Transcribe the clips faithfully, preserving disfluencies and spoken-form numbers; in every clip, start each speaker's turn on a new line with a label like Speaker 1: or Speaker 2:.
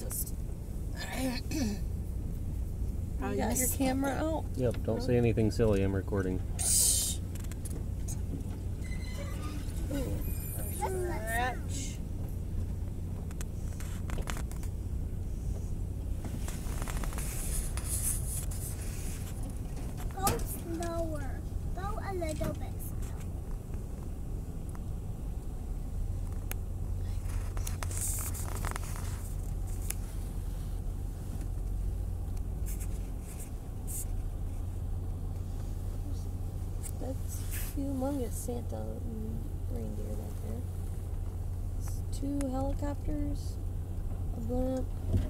Speaker 1: just.
Speaker 2: You got your camera out?
Speaker 3: Yep, don't say anything silly, I'm recording.
Speaker 2: Scratch.
Speaker 4: Go slower. Go a little bit slower.
Speaker 2: That's humongous Santa reindeer right there. It's two helicopters, a blimp.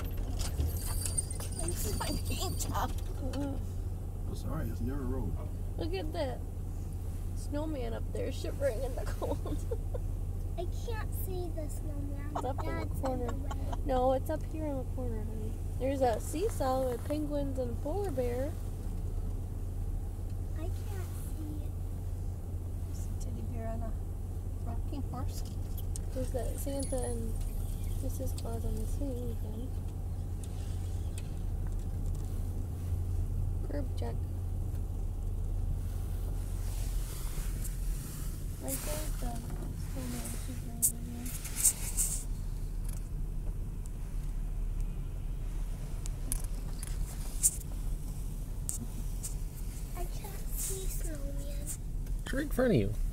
Speaker 1: This is my paint job.
Speaker 2: Uh,
Speaker 5: I'm sorry, it's never road.
Speaker 2: look at that snowman up there shivering in the cold.
Speaker 4: I can't see the snowman.
Speaker 2: It's up in the
Speaker 4: Dad's
Speaker 2: corner.
Speaker 4: in the way.
Speaker 2: No, it's up here in the corner, honey. There's a seesaw with penguins and a polar bear.
Speaker 4: I can't see it.
Speaker 1: There's a teddy bear on a rocking horse.
Speaker 2: There's that Santa and Missus Claus on the swing again. Curb check. Right there's the snowman shivering in there.
Speaker 4: I can't see snowman.
Speaker 3: It's right in front of you.